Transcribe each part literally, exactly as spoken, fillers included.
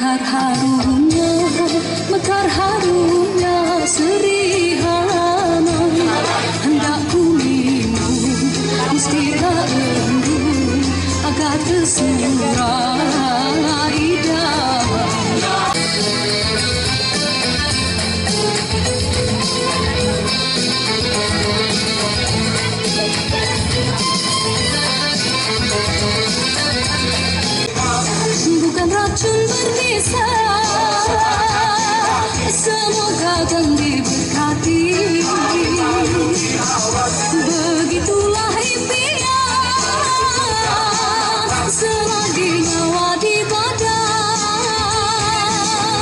Mekar harunya, mekar harunya serihana. Hendak ku minum, mesti tak rindu agar tersurai idaman. Bukan racun berbisa, semoga akan diberkati. Begitulah impian selagi nyawa di badan.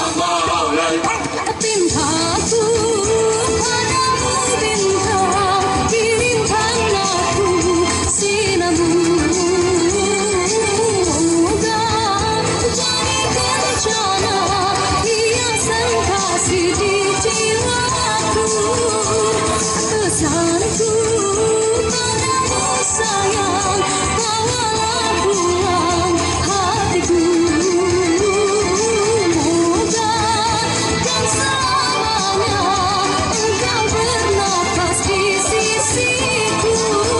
Pintaku padamu bintang, kirimkan aku sinarmu. Pesanku padamu sayang, bawalah pulang hatiku. Moga dan selamanya engkau bernafas di sisiku.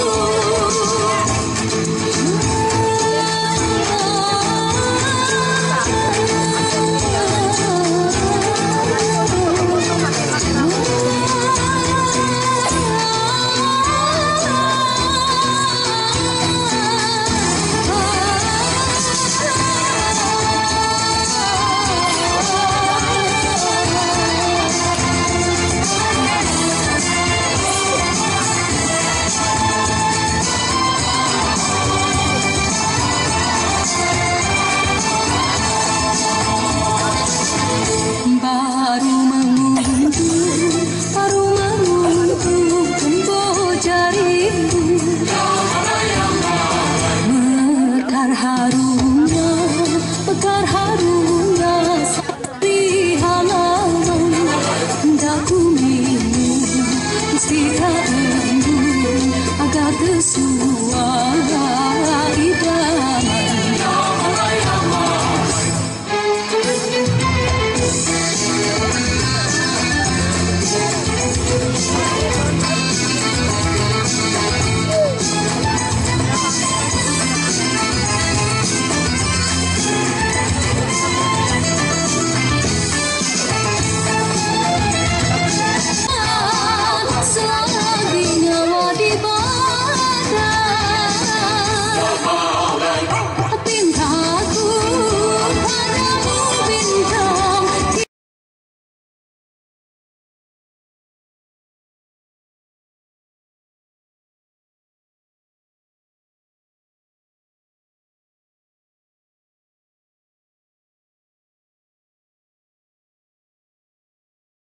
Baru mengunduh, baru mengunduh gembok jarimu. Mekar harunya, mekar harunya di halaman. Hendak ku minum, mesti tak rindu agar tersurai.